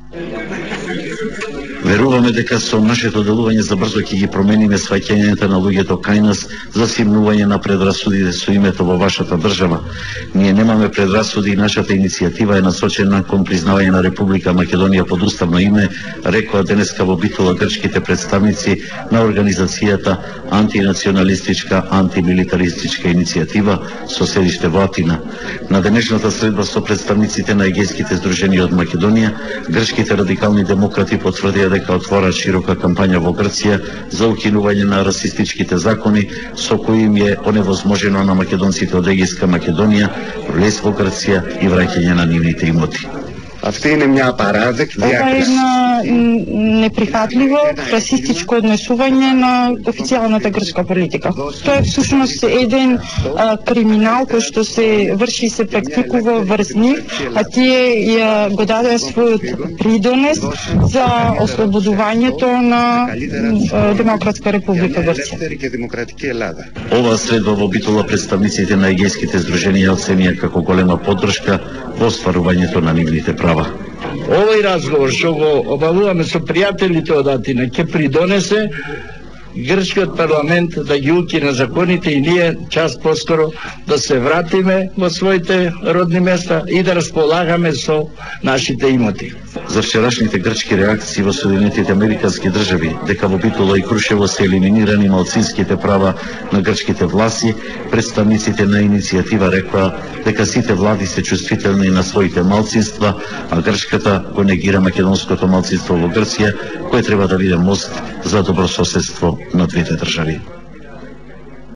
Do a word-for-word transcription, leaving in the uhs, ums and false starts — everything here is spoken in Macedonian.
Веруваме дека со нашето делување забрзо ќе ги промениме сваќањето на луѓето кај нас за симнување на предрасудите со името во вашата држава. Ние немаме предрасуди и нашата иницијатива е насочена кон признавање на Република Македонија под уставно име, рекоа денеска во Битола грчките представници на организацијата антинационалистичка, антимилитаристичка иницијатива со седиште во Атина. На денешната средба со представниците на егејските здруженија од Македонија, грчките радикални демократи потврдија дека отворат широка кампања во Грција за укинување на расистичките закони со кои им е оневозможено на македонците од егејска Македонија влез во Грција и враќање на нивните имоти. Αυτή είναι μια απαράδεκτη διάκριση. Това е неприхатливо расистичко однесување на официјалната грчка политика. Тоа е всушност еден а, криминал кој што се врши и се практикува врз нив, а тие ја го дадоа својот придонес за ослободувањето на а, Демократска република Грција. Оваа средба во Битола представниците на егејските здруженија оценија како голема поддршка во остварувањето на нивните права. Овој разговор што го обавуваме со пријателите од Атина ќе придонесе грчкиот парламент да ги укине законите и ние час поскоро да се вратиме во своите родни места и да располагаме со нашите имоти. За вчерашните грчки реакции во Соединетите Американски држави дека во Битола и Крушево се елиминирани малцинските права на грчките власти, представниците на иницијатива рекоа дека сите влади се чувствителни на своите малцинства, а грчката го негира македонското малцинство во Грција, кое треба да биде мост за добрососедство на двете држави.